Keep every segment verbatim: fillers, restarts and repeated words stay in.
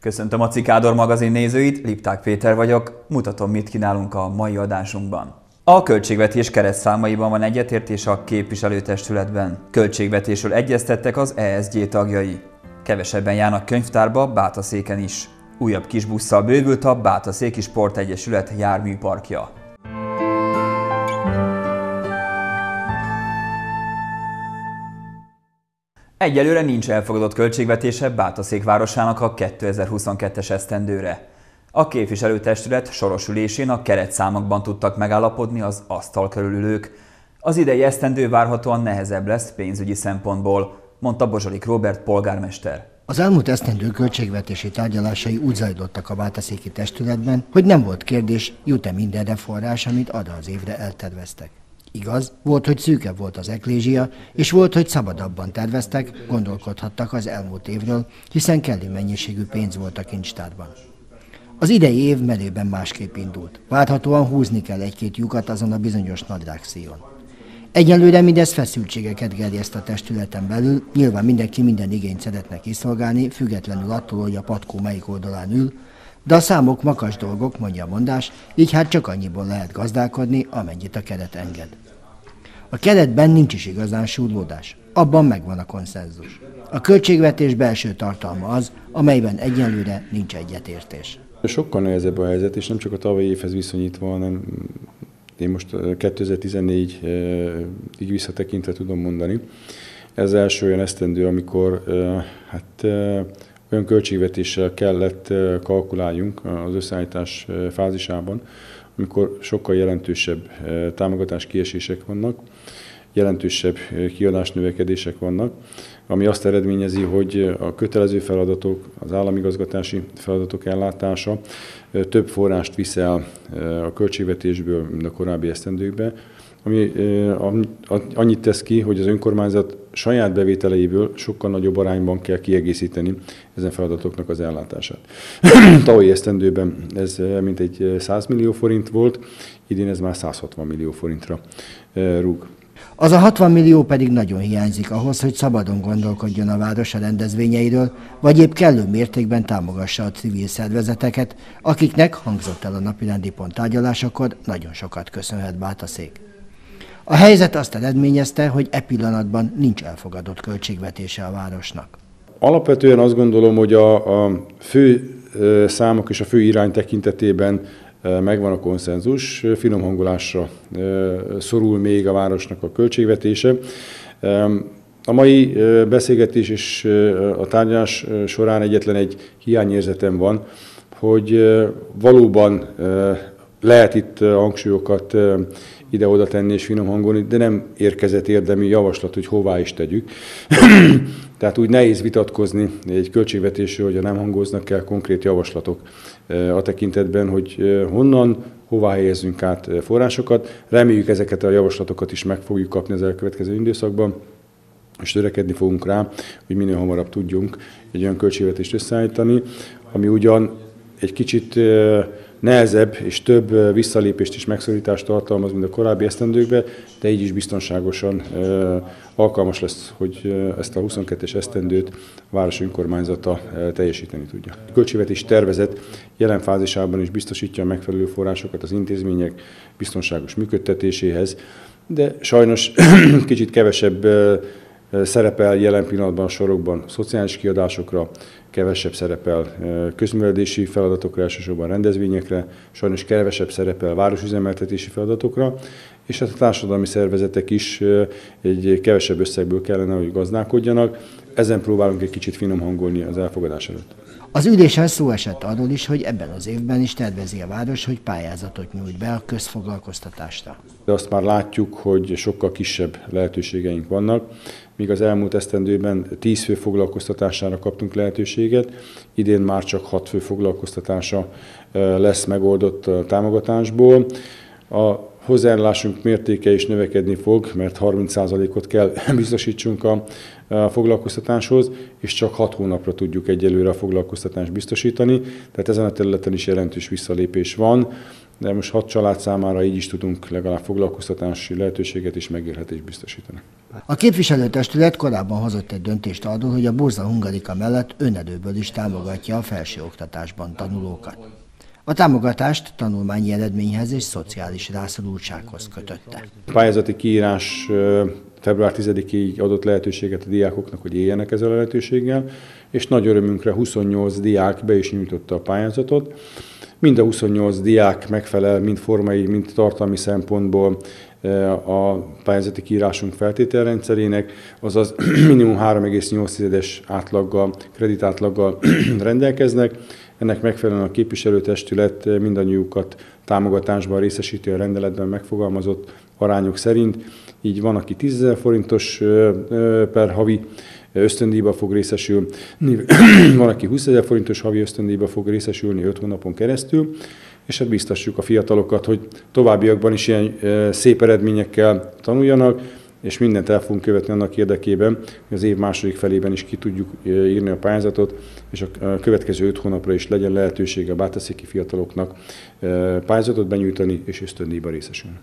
Köszöntöm a Cikádor magazin nézőit, Lipták Péter vagyok, mutatom, mit kínálunk a mai adásunkban. A költségvetés keretszámaiban van egyetértés a képviselőtestületben. Költségvetésről egyeztettek az E S G tagjai. Kevesebben járnak könyvtárba Bátaszéken is. Újabb kis busszal bővült a Bátaszéki Sportegyesület járműparkja. Egyelőre nincs elfogadott költségvetése Bátaszék városának a kétezer-huszonkettes esztendőre. A képviselőtestület soros ülésén a keretszámokban tudtak megállapodni az asztal körül ülők. Az idei esztendő várhatóan nehezebb lesz pénzügyi szempontból, mondta Bozsolik Róbert polgármester. Az elmúlt esztendő költségvetési tárgyalásai úgy zajlottak a bátaszéki testületben, hogy nem volt kérdés, jut-e mindenre forrás, amit arra az évre elterveztek. Igaz, volt, hogy szűkebb volt az eklézsia, és volt, hogy szabadabban terveztek, gondolkodhattak az elmúlt évről, hiszen kellő mennyiségű pénz volt a kincstárban. Az idei év merőben másképp indult. Várhatóan húzni kell egy-két lyukat azon a bizonyos nadrágszíjon. Egyelőre mindez feszültségeket gerjeszt a testületen belül, nyilván mindenki minden igényt szeretne kiszolgálni, függetlenül attól, hogy a patkó melyik oldalán ül, de a számok makas dolgok, mondja a mondás, így hát csak annyiból lehet gazdálkodni, amennyit a keret enged. A keretben nincs is igazán súrlódás, abban megvan a konszenzus. A költségvetés belső tartalma az, amelyben egyelőre nincs egyetértés. Sokkal nehezebb a helyzet, és nem csak a tavalyi évhez viszonyítva, hanem én most kétezer-tizennégyig visszatekintve tudom mondani. Ez az első olyan esztendő, amikor hát, olyan költségvetéssel kellett kalkuláljunk az összeállítás fázisában, amikor sokkal jelentősebb támogatás kiesések vannak, jelentősebb kiadásnövekedések vannak, ami azt eredményezi, hogy a kötelező feladatok, az államigazgatási feladatok ellátása több forrást viszel a költségvetésből, mint a korábbi esztendőkben, ami annyit tesz ki, hogy az önkormányzat saját bevételeiből sokkal nagyobb arányban kell kiegészíteni ezen feladatoknak az ellátását. Tavalyi esztendőben ez mintegy száz millió forint volt, idén ez már száz hatvan millió forintra rúg. Az a hatvan millió pedig nagyon hiányzik ahhoz, hogy szabadon gondolkodjon a város a rendezvényeiről, vagy épp kellő mértékben támogassa a civil szervezeteket, akiknek, hangzott el a napirendi pont tárgyalásakor, nagyon sokat köszönhet Bátaszék. A helyzet azt eredményezte, hogy e pillanatban nincs elfogadott költségvetése a városnak. Alapvetően azt gondolom, hogy a, a fő számok és a fő irány tekintetében megvan a konszenzus, finom hangolásra szorul még a városnak a költségvetése. A mai beszélgetés és a tárgyalás során egyetlen egy hiányérzetem van, hogy valóban lehet itt hangsúlyokat ide-oda tenni és finom hangolni, de nem érkezett érdemi javaslat, hogy hová is tegyük. Tehát úgy nehéz vitatkozni egy költségvetésről, hogyha nem hangoznak el konkrét javaslatok a tekintetben, hogy honnan, hová helyezzünk át forrásokat. Reméljük, ezeket a javaslatokat is meg fogjuk kapni az elkövetkező időszakban, és törekedni fogunk rá, hogy minél hamarabb tudjunk egy olyan költségvetést összeállítani, ami ugyan egy kicsit nehezebb és több visszalépést és megszorítást tartalmaz, mint a korábbi esztendőkben, de így is biztonságosan alkalmas lesz, hogy ezt a huszonkettes esztendőt a város önkormányzata teljesíteni tudja. A költségvetés tervezet jelen fázisában is biztosítja a megfelelő forrásokat az intézmények biztonságos működtetéséhez, de sajnos kicsit kevesebb szerepel jelen pillanatban a sorokban szociális kiadásokra, kevesebb szerepel közművelési feladatokra, elsősorban rendezvényekre, sajnos kevesebb szerepel városüzemeltetési feladatokra, és a társadalmi szervezetek is egy kevesebb összegből kellene, hogy gazdálkodjanak. Ezen próbálunk egy kicsit finom hangolni az elfogadás előtt. Az ülésen szó esett arról is, hogy ebben az évben is tervezi a város, hogy pályázatot nyújt be a közfoglalkoztatásra. De azt már látjuk, hogy sokkal kisebb lehetőségeink vannak. Míg az elmúlt esztendőben tíz fő foglalkoztatására kaptunk lehetőséget, idén már csak hat fő foglalkoztatása lesz megoldott a támogatásból. A hozzájárulásunk mértéke is növekedni fog, mert harminc százalékot kell biztosítsunk a foglalkoztatáshoz, és csak hat hónapra tudjuk egyelőre a foglalkoztatást biztosítani, tehát ezen a területen is jelentős visszalépés van. de most hat család számára így is tudunk legalább foglalkoztatási lehetőséget és megélhetést biztosítani. A képviselőtestület korábban hozott egy döntést arról, hogy a Burza Hungarika mellett önerőből is támogatja a felsőoktatásban tanulókat. A támogatást tanulmányi eredményhez és szociális rászorultsághoz kötötte. A pályázati kiírás február tizedikéig adott lehetőséget a diákoknak, hogy éljenek ezzel a lehetőséggel, és nagy örömünkre huszonnyolc diák be is nyújtotta a pályázatot. Mind a huszonnyolc diák megfelel mind formai, mind tartalmi szempontból a pályázati kiírásunk feltételrendszerének, azaz minimum három egész nyolc átlaggal, kreditátlaggal rendelkeznek. Ennek megfelelően a képviselőtestület mindannyiukat támogatásban részesíti a rendeletben megfogalmazott arányok szerint. Így van, aki tízezer forintos per havi ösztöndíjba fog részesülni, van, aki húszezer forintos havi ösztöndíjba fog részesülni öt hónapon keresztül, és hát biztassuk a fiatalokat, hogy továbbiakban is ilyen szép eredményekkel tanuljanak, és mindent el fogunk követni annak érdekében, hogy az év második felében is ki tudjuk írni a pályázatot, és a következő öt hónapra is legyen lehetősége a bátaszéki fiataloknak pályázatot benyújtani és ösztöndíjba részesülni.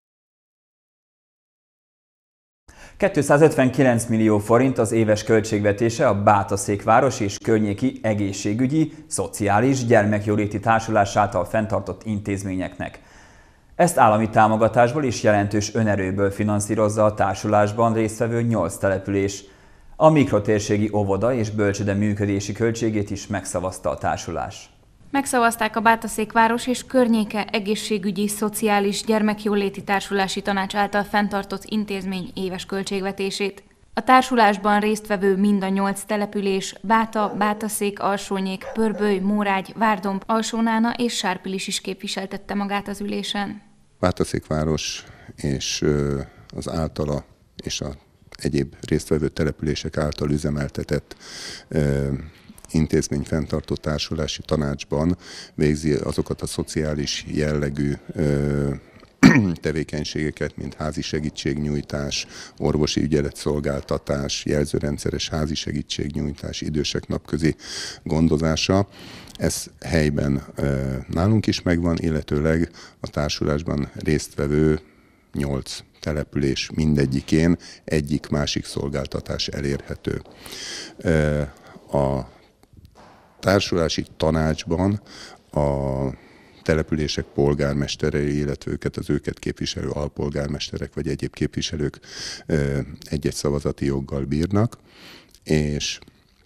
kétszázötvenkilenc millió forint az éves költségvetése a Bátaszékváros és környéki egészségügyi, szociális, gyermekjóléti társulás által fenntartott intézményeknek. Ezt állami támogatásból és jelentős önerőből finanszírozza a társulásban résztvevő nyolc település. A mikrotérségi óvoda és bölcsőde működési költségét is megszavazta a társulás. Megszavazták a Bátaszékváros és környéke egészségügyi, szociális, gyermekjóléti társulási tanács által fenntartott intézmény éves költségvetését. A társulásban résztvevő mind a nyolc település, Báta, Bátaszék, Alsónyék, Pörböly, Mórágy, Várdomb, Alsónána és Sárpilis is képviseltette magát az ülésen. Bátaszékváros és az általa és az egyéb résztvevő települések által üzemeltetett intézményfenntartó társulási tanácsban végzi azokat a szociális jellegű tevékenységeket, mint házi segítségnyújtás, orvosi ügyeletszolgáltatás, jelzőrendszeres házi segítségnyújtás, idősek napközi gondozása. Ez helyben nálunk is megvan, illetőleg a társulásban résztvevő nyolc település mindegyikén egyik-másik szolgáltatás elérhető. A társulási tanácsban a települések polgármesterei, illetve őket, az őket képviselő alpolgármesterek vagy egyéb képviselők egy-egy szavazati joggal bírnak, és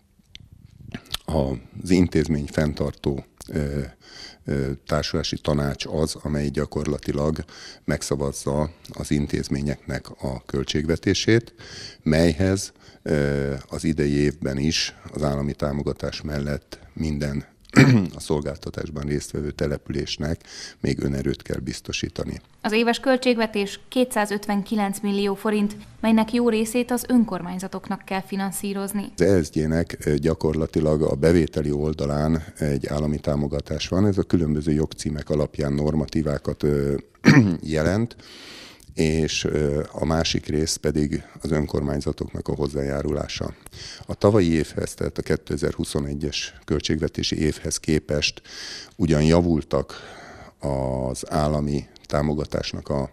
az intézmény fenntartó társulási tanács az, amely gyakorlatilag megszavazza az intézményeknek a költségvetését, melyhez az idei évben is az állami támogatás mellett minden a szolgáltatásban résztvevő településnek még önerőt kell biztosítani. Az éves költségvetés kétszázötvenkilenc millió forint, melynek jó részét az önkormányzatoknak kell finanszírozni. Az E S G-nek gyakorlatilag a bevételi oldalán egy állami támogatás van, ez a különböző jogcímek alapján normatívákat jelent, és a másik rész pedig az önkormányzatoknak a hozzájárulása. A tavalyi évhez, tehát a kétezer-huszonegyes költségvetési évhez képest ugyan javultak az állami támogatásnak a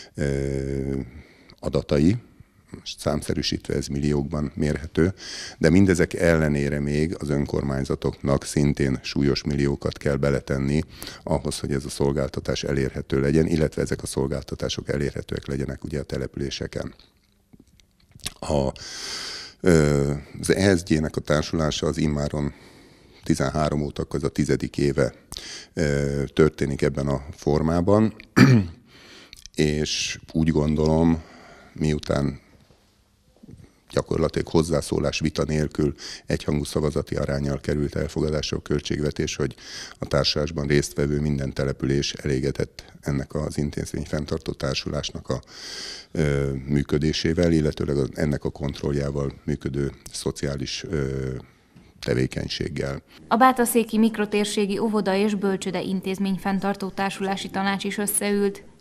adatai, számszerűsítve ez milliókban mérhető, de mindezek ellenére még az önkormányzatoknak szintén súlyos milliókat kell beletenni ahhoz, hogy ez a szolgáltatás elérhető legyen, illetve ezek a szolgáltatások elérhetőek legyenek ugye a településeken. A, az E S G-nek a társulása az immáron tizenhárom óta, az a tizedik éve történik ebben a formában, és úgy gondolom, miután gyakorlatilag hozzászólás vita nélkül egyhangú szavazati aránnyal került elfogadásra a költségvetés, hogy a társulásban résztvevő minden település elégedett ennek az intézményfenntartó társulásnak a ö, működésével, illetőleg az, ennek a kontrolljával működő szociális ö, tevékenységgel. A Bátaszéki Mikrotérségi Óvoda és Bölcsőde Intézményfenntartó Társulási Tanács is összeült.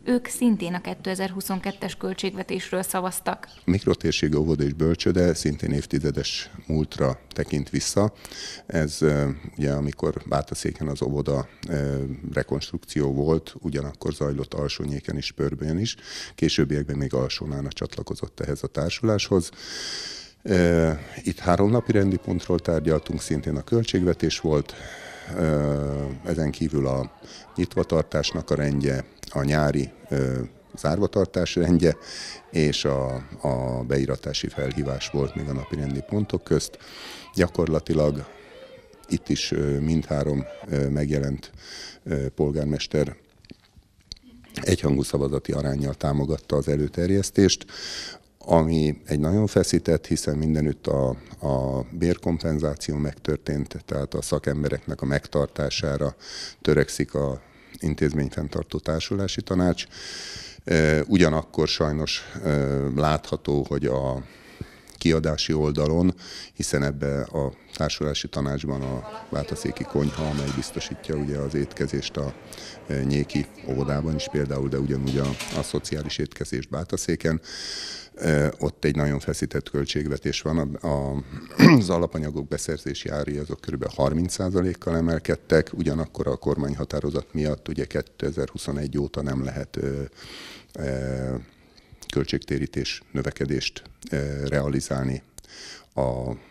Ők szintén a kétezer-huszonkettes költségvetésről szavaztak. A mikrotérségi óvoda és bölcsőde szintén évtizedes múltra tekint vissza. Ez ugye, amikor Bátaszéken az óvoda rekonstrukció volt, ugyanakkor zajlott Alsónyéken is, Pörbőn is. Későbbiekben még Alsónána csatlakozott ehhez a társuláshoz. Itt három napi rendi pontról tárgyaltunk, szintén a költségvetés volt, ezen kívül a nyitvatartásnak a rendje, a nyári zárvatartás rendje és a, a beiratási felhívás volt még a napi rendi pontok közt. Gyakorlatilag itt is mindhárom megjelent polgármester egyhangú szavazati aránnyal támogatta az előterjesztést, ami egy nagyon feszített, hiszen mindenütt a, a bérkompenzáció megtörtént, tehát a szakembereknek a megtartására törekszik a intézményfenntartó társulási tanács. Ugyanakkor sajnos látható, hogy a kiadási oldalon, hiszen ebbe a társulási tanácsban a Bátaszéki konyha, amely biztosítja ugye az étkezést a Nyéki óvodában is például, de ugyanúgy a, a szociális étkezést Bátaszéken. Ott egy nagyon feszített költségvetés van. A, a, az alapanyagok beszerzési árai azok kb. harminc százalékkal emelkedtek, ugyanakkor a kormányhatározat miatt ugye kétezer-huszonegy óta nem lehet ö, ö, költségtérítés növekedést ö, realizálni a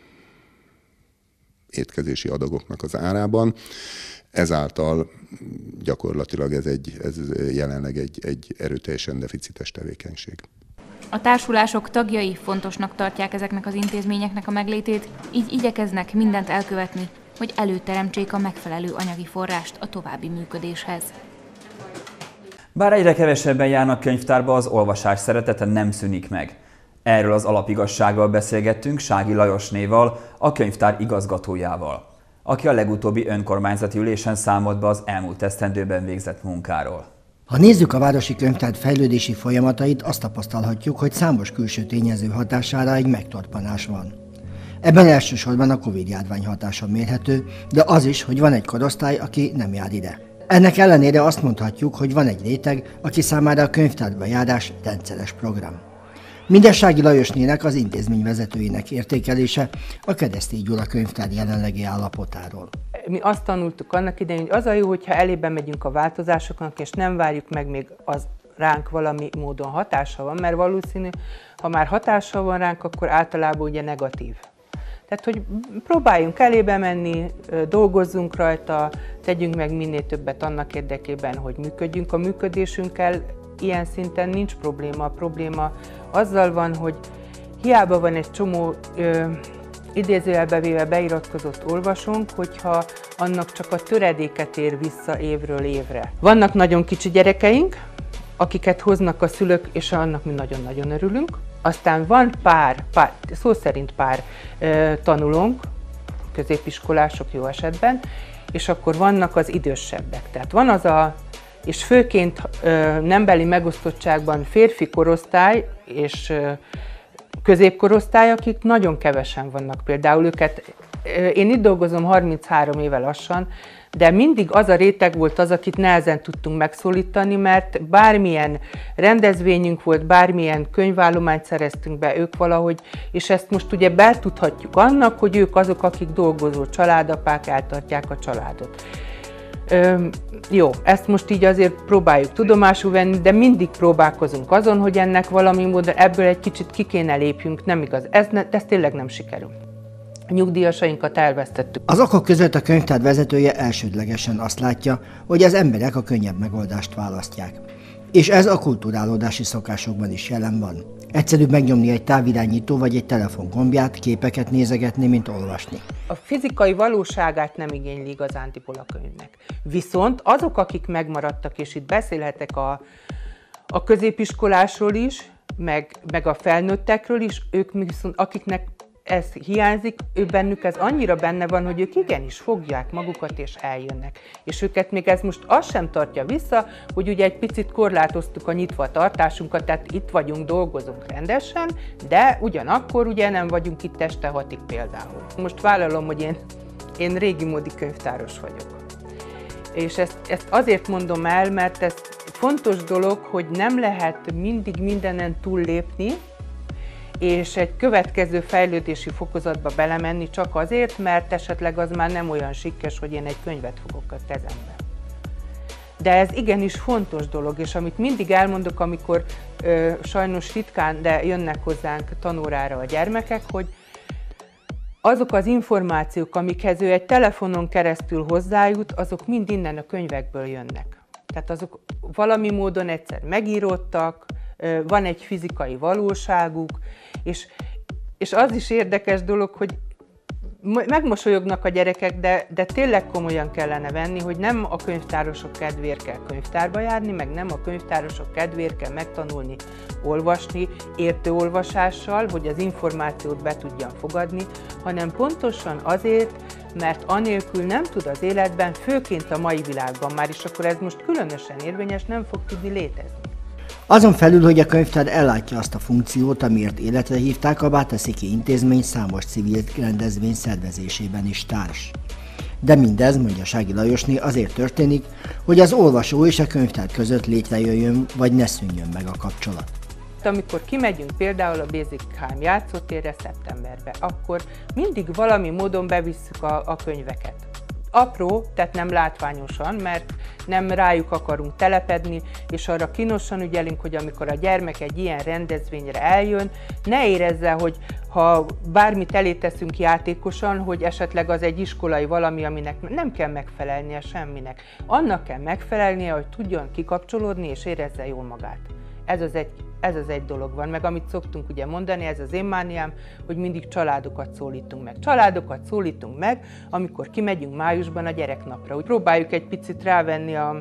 étkezési adagoknak az árában. Ezáltal gyakorlatilag ez, egy, ez jelenleg egy, egy erőteljesen deficites tevékenység. A társulások tagjai fontosnak tartják ezeknek az intézményeknek a meglétét, így igyekeznek mindent elkövetni, hogy előteremtsék a megfelelő anyagi forrást a további működéshez. Bár egyre kevesebben járnak könyvtárba, az olvasás szeretete nem szűnik meg. Erről az alapigazsággal beszélgettünk Sági Lajosnéval, a könyvtár igazgatójával, aki a legutóbbi önkormányzati ülésen számolt be az elmúlt esztendőben végzett munkáról. Ha nézzük a városi könyvtár fejlődési folyamatait, azt tapasztalhatjuk, hogy számos külső tényező hatására egy megtorpanás van. Ebben elsősorban a Covid-járvány hatása mérhető, de az is, hogy van egy korosztály, aki nem jár ide. Ennek ellenére azt mondhatjuk, hogy van egy réteg, aki számára a könyvtárba járás rendszeres program. Mindez Sági Lajosnének, az intézmény vezetőjének értékelése a Keresztély Gyula könyvtár jelenlegi állapotáról. Mi azt tanultuk annak idején, hogy az a jó, hogyha elébe megyünk a változásoknak, és nem várjuk meg, még az ránk valami módon hatása van, mert valószínű, ha már hatása van ránk, akkor általában ugye negatív. Tehát, hogy próbáljunk elébe menni, dolgozzunk rajta, tegyünk meg minél többet annak érdekében, hogy működjünk a működésünkkel. Ilyen szinten nincs probléma. A probléma azzal van, hogy hiába van egy csomó ö, idézőjelbe véve beiratkozott olvasónk, hogyha annak csak a töredéket ér vissza évről évre. Vannak nagyon kicsi gyerekeink, akiket hoznak a szülők, és annak mi nagyon-nagyon örülünk. Aztán van pár, pár szó szerint pár ö, tanulónk, középiskolások jó esetben, és akkor vannak az idősebbek. Tehát van az a, és főként ö, nembeli megosztottságban férfi korosztály és ö, középkorosztály, akik nagyon kevesen vannak. Például őket, ö, én itt dolgozom harminchárom éve lassan, de mindig az a réteg volt az, akit nehezen tudtunk megszólítani, mert bármilyen rendezvényünk volt, bármilyen könyvállományt szereztünk be, ők valahogy, és ezt most ugye betudhatjuk annak, hogy ők azok, akik dolgozó családapák, eltartják a családot. Ö, jó, ezt most így azért próbáljuk tudomásul venni, de mindig próbálkozunk azon, hogy ennek valami módon ebből egy kicsit ki kéne lépjünk, nem igaz, ez, ne, ez tényleg nem sikerül. A nyugdíjasainkat elvesztettük. Az okok között a könyvtár vezetője elsődlegesen azt látja, hogy az emberek a könnyebb megoldást választják. És ez a kulturálódási szokásokban is jelen van. Egyszerűbb megnyomni egy távirányító vagy egy telefon gombját, képeket nézegetni, mint olvasni. A fizikai valóságát nem igényli igazándiból a könyvnek. Viszont azok, akik megmaradtak, és itt beszélhetek a, a középiskolásról is, meg, meg a felnőttekről is, ők viszont akiknek ez hiányzik, ő bennük ez annyira benne van, hogy ők igenis fogják magukat és eljönnek. És őket még ez most azt sem tartja vissza, hogy ugye egy picit korlátoztuk a nyitva tartásunkat, tehát itt vagyunk, dolgozunk rendesen, de ugyanakkor ugye nem vagyunk itt este hatig például. Most vállalom, hogy én, én régi módi könyvtáros vagyok. És ezt, ezt azért mondom el, mert ezt fontos dolog, hogy nem lehet mindig mindenen túllépni, és egy következő fejlődési fokozatba belemenni csak azért, mert esetleg az már nem olyan sikkes, hogy én egy könyvet fogok a kezembe. De ez igenis fontos dolog, és amit mindig elmondok, amikor ö, sajnos ritkán, de jönnek hozzánk tanórára a gyermekek, hogy azok az információk, amikhez ő egy telefonon keresztül hozzájut, azok mind innen a könyvekből jönnek. Tehát azok valami módon egyszer megíródtak, van egy fizikai valóságuk, és, és az is érdekes dolog, hogy megmosolyognak a gyerekek, de, de tényleg komolyan kellene venni, hogy nem a könyvtárosok kedvéért kell könyvtárba járni, meg nem a könyvtárosok kedvéért kell megtanulni olvasni, értőolvasással, hogy az információt be tudjam fogadni, hanem pontosan azért, mert anélkül nem tud az életben, főként a mai világban már, és akkor ez most különösen érvényes, nem fog tudni létezni. Azon felül, hogy a könyvtár ellátja azt a funkciót, amiért életre hívták, a Bátaszéki Intézmény számos civil rendezvény szervezésében is társ. De mindez, mondja Sági Lajosné, azért történik, hogy az olvasó és a könyvtár között létrejöjjön, vagy ne szűnjön meg a kapcsolat. Amikor kimegyünk például a Bézikheim játszótérre szeptemberbe, akkor mindig valami módon bevisszük a, a könyveket. Apró, tehát nem látványosan, mert nem rájuk akarunk telepedni, és arra kínosan ügyelünk, hogy amikor a gyermek egy ilyen rendezvényre eljön, ne érezze, hogy ha bármit elé teszünk játékosan, hogy esetleg az egy iskolai valami, aminek nem kell megfelelnie semminek. Annak kell megfelelnie, hogy tudjon kikapcsolódni és érezze jól magát. Ez az egy, ez az egy dolog van, meg amit szoktunk ugye mondani, ez az én mániám, hogy mindig családokat szólítunk meg. Családokat szólítunk meg, amikor kimegyünk májusban a gyereknapra. Úgy próbáljuk egy picit rávenni a,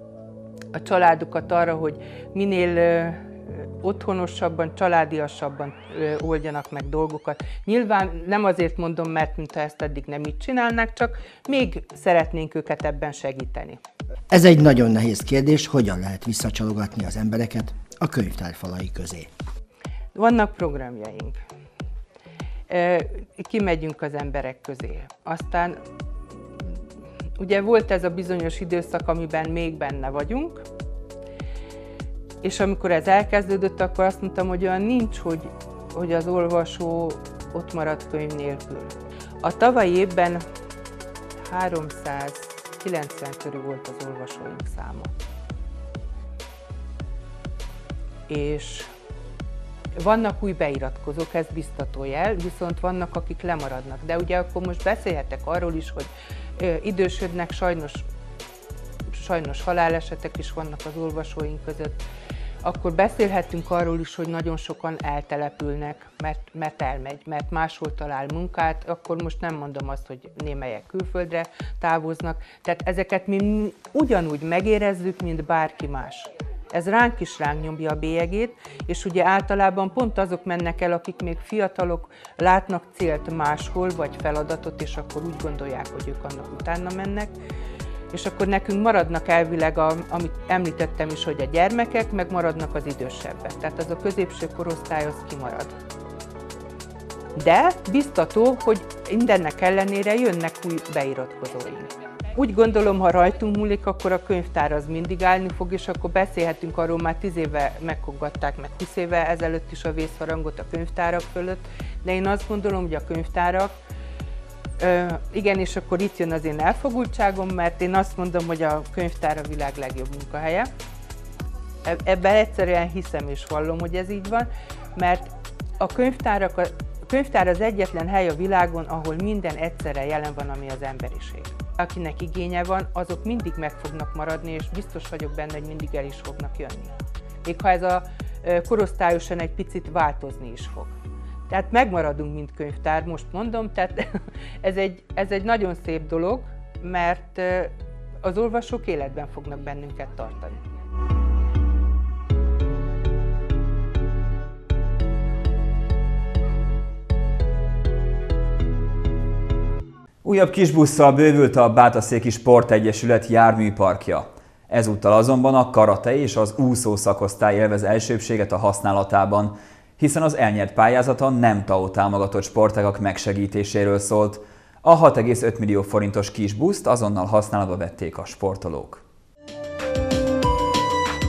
a családokat arra, hogy minél ö, otthonosabban, családiasabban ö, oldjanak meg dolgokat. Nyilván nem azért mondom, mert mintha ezt eddig nem így csinálnák, csak még szeretnénk őket ebben segíteni. Ez egy nagyon nehéz kérdés, hogyan lehet visszacsalogatni az embereket a könyvtár falai közé. Vannak programjaink. Kimegyünk az emberek közé. Aztán ugye volt ez a bizonyos időszak, amiben még benne vagyunk, és amikor ez elkezdődött, akkor azt mondtam, hogy olyan nincs, hogy, hogy az olvasó ott marad könyv nélkül. A tavalyi évben háromszázkilencven körül volt az olvasóink száma. És vannak új beiratkozók, ez biztató jel, viszont vannak, akik lemaradnak. De ugye akkor most beszélhetek arról is, hogy ö, idősödnek, sajnos, sajnos halálesetek is vannak az olvasóink között. Akkor beszélhetünk arról is, hogy nagyon sokan eltelepülnek, mert, mert elmegy, mert máshol talál munkát, akkor most nem mondom azt, hogy némelyek külföldre távoznak. Tehát ezeket mi ugyanúgy megérezzük, mint bárki más. Ez ránk is ránk nyomja a bélyegét, és ugye általában pont azok mennek el, akik még fiatalok, látnak célt máshol, vagy feladatot, és akkor úgy gondolják, hogy ők annak utána mennek. És akkor nekünk maradnak elvileg, a, amit említettem is, hogy a gyermekek, meg maradnak az idősebbek. Tehát az a középső korosztály az kimarad. De biztató, hogy mindennek ellenére jönnek új beiratkozóink. Úgy gondolom, ha rajtunk múlik, akkor a könyvtár az mindig állni fog, és akkor beszélhetünk arról, már tíz éve megkoggatták meg húsz éve ezelőtt is a vészharangot a könyvtárak fölött, de én azt gondolom, hogy a könyvtárak, ö, igen, és akkor itt jön az én elfogultságom, mert én azt mondom, hogy a könyvtár a világ legjobb munkahelye. Ebben egyszerűen hiszem és vallom, hogy ez így van, mert a könyvtárak, a könyvtár az egyetlen hely a világon, ahol minden egyszerre jelen van, ami az emberiség. Akinek igénye van, azok mindig meg fognak maradni, és biztos vagyok benne, hogy mindig el is fognak jönni. Még ha ez a korosztályosan egy picit változni is fog. Tehát megmaradunk, mint könyvtár, most mondom, tehát ez egy, ez egy nagyon szép dolog, mert az olvasók életben fognak bennünket tartani. Újabb kisbusszal bővült a Bátaszéki Sportegyesület járműparkja. Ezúttal azonban a karate és az úszó szakosztály élvez elsőbbséget a használatában, hiszen az elnyert pályázata nem té á o támogatott sportágak megsegítéséről szólt. A hat egész öt millió forintos kisbuszt azonnal használatba vették a sportolók.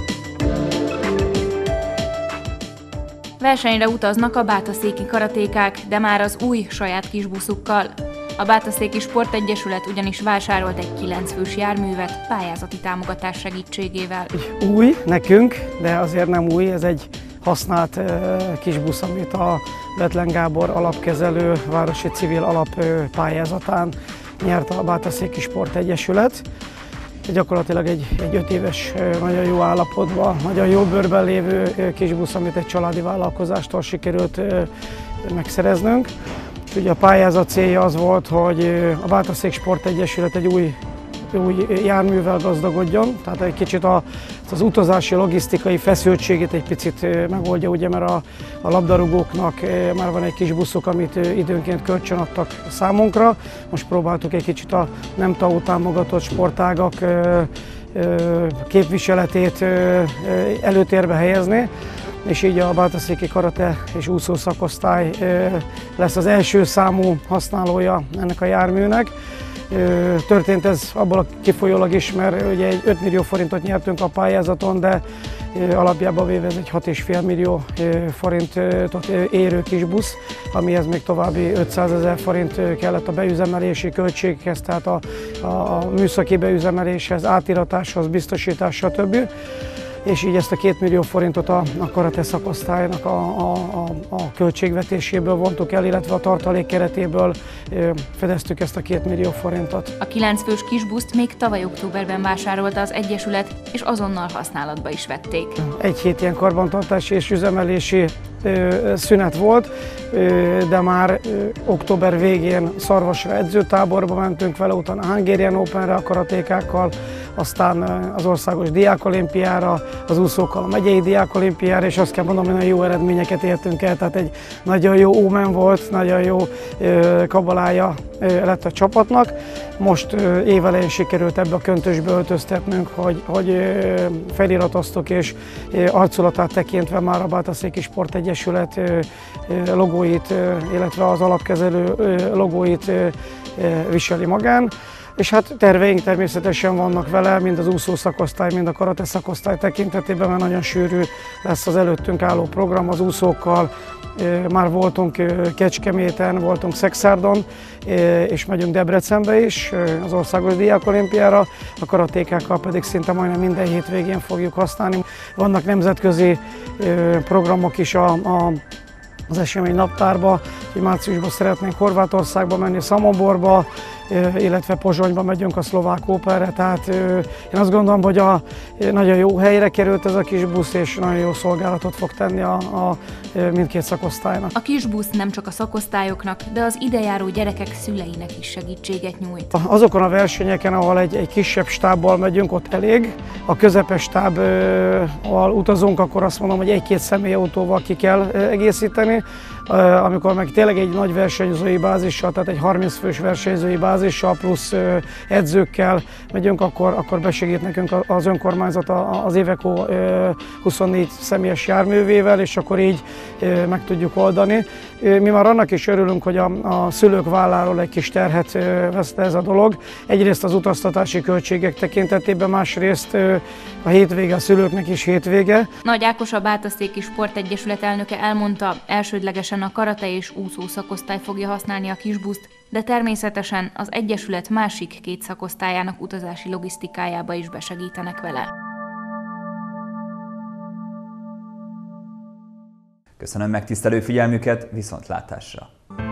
Versenyre utaznak a bátaszéki karatékák, de már az új saját kisbuszukkal. A Bátaszéki Sportegyesület ugyanis vásárolt egy kilenc fős járművet pályázati támogatás segítségével. Új nekünk, de azért nem új, ez egy használt uh, kisbusz, amit a Bethlen Gábor alapkezelő városi civil alap uh, pályázatán nyert a Bátaszéki Sportegyesület. Gyakorlatilag egy, egy öt éves, nagyon jó állapotban, nagyon jó bőrben lévő kisbusz, amit egy családi vállalkozástól sikerült megszereznünk. Ugye a pályázat célja az volt, hogy a Bátaszék Sportegyesület egy új, új járművel gazdagodjon, tehát egy kicsit a, az utazási, logisztikai feszültségét egy picit megoldja, ugye, mert a, a labdarúgóknak már van egy kis buszuk, amit időnként kölcsön adtak számunkra. Most próbáltuk egy kicsit a nem té á u támogatott sportágak képviseletét előtérbe helyezni, és így a Bátaszéki Karate és úszó szakosztály lesz az első számú használója ennek a járműnek. Történt ez abból a kifolyólag is, mert ugye egy öt millió forintot nyertünk a pályázaton, de alapjában véve ez egy hat egész öt millió forintot érő kis busz, amihez még további ötszázezer forint kellett a beüzemelési költséghez, tehát a, a műszaki beüzemeléshez, átiratáshoz, biztosítás, stb. És így ezt a két millió forintot a, a karate szakosztálynak a, a, a, a költségvetéséből vontuk el, illetve a tartalék keretéből ö, fedeztük ezt a két millió forintot. A kilenc fős kisbuszt még tavaly októberben vásárolta az Egyesület, és azonnal használatba is vették. Egy hét ilyen karbantartási és üzemelési ö, szünet volt, ö, de már ö, október végén Szarvasra edzőtáborba mentünk vele, utána a Hungarian Openre a karatékákkal, aztán az országos diákolimpiára, az úszókkal a megyei diákolimpiára, és azt kell mondanom, hogy nagyon jó eredményeket értünk el, tehát egy nagyon jó ómen volt, nagyon jó kabalája lett a csapatnak. Most évelején sikerült ebbe a köntösbe öltöztetnünk, hogy, hogy feliratoztuk, és arculatát tekintve már a Bátaszéki Sportegyesület logóit, illetve az alapkezelő logóit viseli magán. És hát terveink természetesen vannak vele, mind az úszó szakosztály, mind a karate szakosztály tekintetében, mert nagyon sűrű lesz az előttünk álló program az úszókkal. Már voltunk Kecskeméten, voltunk Szexárdon, és megyünk Debrecenbe is, az országos diákolimpiára, a karatékákkal pedig szinte majdnem minden hétvégén fogjuk használni. Vannak nemzetközi programok is a, a az esemény naptárba, hogy márciusban szeretnénk Horvátországba menni, Szamoborba, illetve Pozsonyba megyünk a szlovák óperre, tehát én azt gondolom, hogy a, nagyon jó helyre került ez a kis busz, és nagyon jó szolgálatot fog tenni a, a mindkét szakosztálynak. A kis busz nem csak a szakosztályoknak, de az idejáró gyerekek szüleinek is segítséget nyújt. Azokon a versenyeken, ahol egy, egy kisebb stábbal megyünk, ott elég. A közepes stábbal utazunk, akkor azt mondom, hogy egy-két személyautóval ki kell egészíteni. Amikor meg tényleg egy nagy versenyzői bázissal, tehát egy harminc fős versenyzői bázissal plusz edzőkkel megyünk, akkor, akkor besegít nekünk az önkormányzat az Iveco huszonnégy személyes járművével, és akkor így meg tudjuk oldani. Mi már annak is örülünk, hogy a, a szülők válláról egy kis terhet vesz ez a dolog. Egyrészt az utaztatási költségek tekintetében, másrészt a hétvége a szülőknek is hétvége. Nagy Ákos, a Bátaszéki Sportegyesület elnöke elmondta, elsődlegesen a karate és úszó szakosztály fogja használni a kisbuszt, de természetesen az Egyesület másik két szakosztályának utazási logisztikájába is besegítenek vele. Köszönöm megtisztelő figyelmüket, viszontlátásra!